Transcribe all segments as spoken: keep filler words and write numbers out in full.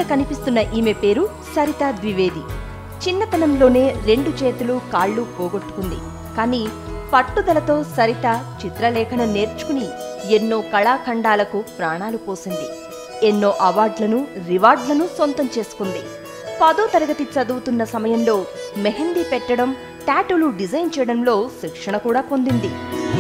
కనిపిస్తున్న ఈమె పేరు సరితా ద్వివేది. చిన్నతనంలోనే రెండు చేతులు కాళ్ళు పోగొట్టుకుంది. కానీ పట్టుదలతో సరిత చిత్రలేఖనం నేర్చుకుని ఎన్నో కళాఖండాలకు ప్రాణాలు పోసింది. ఎన్నో అవార్డులను రివార్డులను సొంతం చేసుకుంది. పదో తరగతి చదువుతున్న సమయంలో మెహందీ పెట్టడం, టాటూలు డిజైన్ చేయడంలో శిక్షణ కూడా పొందింది.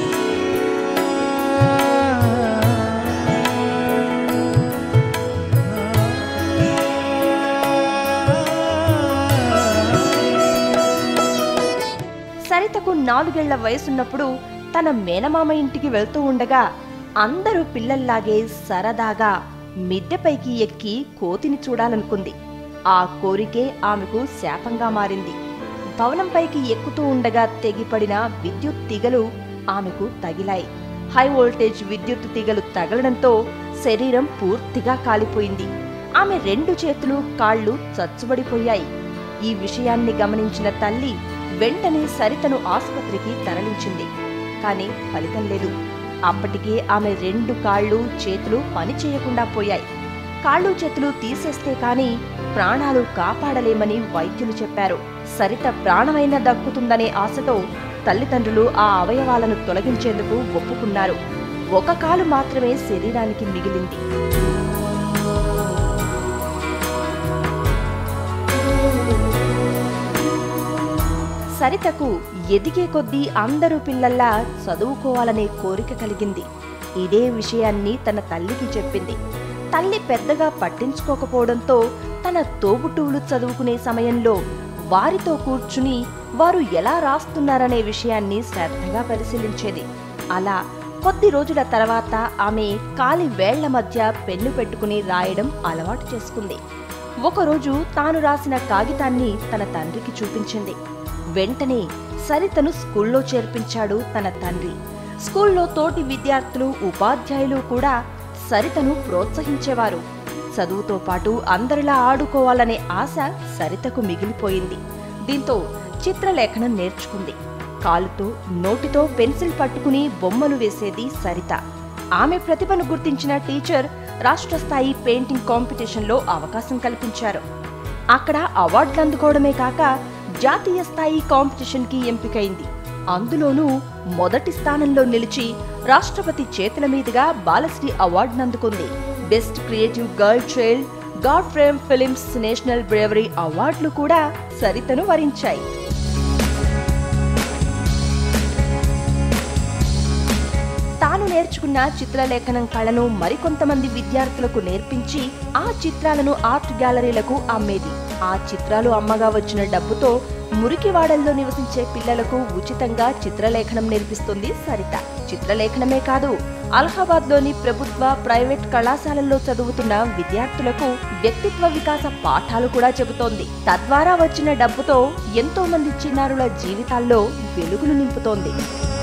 సరితకు నాలుగేళ్ల వయసున్నప్పుడు తన మేనమామ ఇంటికి వెళ్తూ ఉండగా అందరూ పిల్లల్లాగే సరదాగా మిద్దెపైకి ఎక్కి కోతిని చూడాలనుకుంది. ఆ కోరికే ఆమెకు శాపంగా మారింది. భవనంపైకి ఎక్కుతూ ఉండగా తెగిపడిన విద్యుత్ తీగలు ఆమెకు తగిలాయి. హై వోల్టేజ్ విద్యుత్ తీగలు తగలడంతో శరీరం పూర్తిగా కాలిపోయింది. ఆమె రెండు చేతులు కాళ్ళు చచ్చుబడిపోయాయి. ఈ విషయాన్ని గమనించిన తల్లి వెంటనే సరితను ఆసుపత్రికి తరలించింది. కానీ ఫలితం లేదు. అప్పటికే ఆమె రెండు కాళ్ళు చేతులు పనిచేయకుండా పోయాయి. కాళ్ళు చేతులు తీసేస్తే కాని ప్రాణాలు కాపాడలేమని వైద్యులు చెప్పారు. సరిత ప్రాణమైనా దక్కుతుందనే ఆశతో తల్లిదండ్రులు ఆ అవయవాలను తొలగించేందుకు ఒప్పుకున్నారు. ఒక కాలు మాత్రమే శరీరానికి మిగిలింది. సరితకు ఎదిగే కొద్దీ అందరూ పిల్లల్లా చదువుకోవాలనే కోరిక కలిగింది. ఇదే విషయాన్ని తన తల్లికి చెప్పింది. తల్లి పెద్దగా పట్టించుకోకపోవడంతో తన తోబుట్టువులు చదువుకునే సమయంలో వారితో కూర్చుని వారు ఎలా రాస్తున్నారనే విషయాన్ని శ్రద్ధగా పరిశీలించేది. అలా కొద్ది రోజుల తర్వాత ఆమె కాలి వేళ్ల మధ్య పెన్ను పెట్టుకుని రాయడం అలవాటు చేసుకుంది. ఒకరోజు తాను రాసిన కాగితాన్ని తన తండ్రికి చూపించింది. వెంటనే సరితను స్కూల్లో చేర్పించాడు తన తండ్రి. స్కూల్లో తోటి విద్యార్థులు, ఉపాధ్యాయులు కూడా సరితను ప్రోత్సహించేవారు. చదువుతో పాటు అందరిలా ఆడుకోవాలనే ఆశ సరితకు మిగిలిపోయింది. దీంతో చిత్రలేఖనం నేర్చుకుంది. కాలుతో, నోటితో పెన్సిల్ పట్టుకుని బొమ్మలు వేసేది సరిత. ఆమె ప్రతిభను గుర్తించిన టీచర్ రాష్ట్ర స్థాయి పెయింటింగ్ కాంపిటీషన్లో అవకాశం కల్పించారు. అక్కడ అవార్డులు అందుకోవడమే కాక జాతీయ స్థాయి కాంపిటీషన్కి ఎంపికైంది. అందులోనూ మొదటి స్థానంలో నిలిచి రాష్ట్రపతి చేతుల మీదుగా బాలశ్రీ అవార్డును అందుకుంది. Best creative girl child, god frame films national bravery అవార్డులు కూడా సరితను వరించాయి. తాను నేర్చుకున్న చిత్రలేఖనం కళను మరికొంతమంది విద్యార్థులకు నేర్పించి ఆ చిత్రాలను ఆర్ట్ గ్యాలరీలకు అమ్మేది. ఆ చిత్రాలు అమ్మగా వచ్చిన డబ్బుతో మురికివాడల్లో నివసించే పిల్లలకు ఉచితంగా చిత్రలేఖనం నేర్పిస్తుంది సరిత. చిత్రలేఖనమే కాదు, అలహాబాద్ లోని ప్రభుత్వ, ప్రైవేట్ కళాశాలల్లో చదువుతున్న విద్యార్థులకు వ్యక్తిత్వ వికాస పాఠాలు కూడా చెబుతోంది. తద్వారా వచ్చిన డబ్బుతో ఎంతో మంది చిన్నారుల జీవితాల్లో వెలుగులు నింపుతోంది.